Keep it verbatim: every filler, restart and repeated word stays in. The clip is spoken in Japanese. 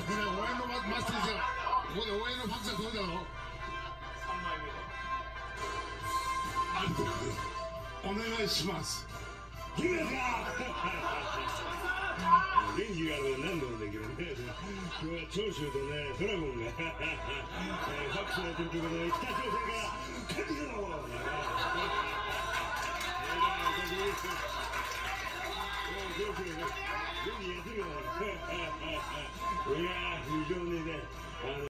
これ応援のマスですよ。ここで応援のファクスが届いたの。さんまいめで。ありがとうございます。お願いします。姫か。元気があるの何度もできるね。今日は長州とね、ドラゴンがファクスをやってるということで、北朝鮮から帰ってきたの。いや、非常にね。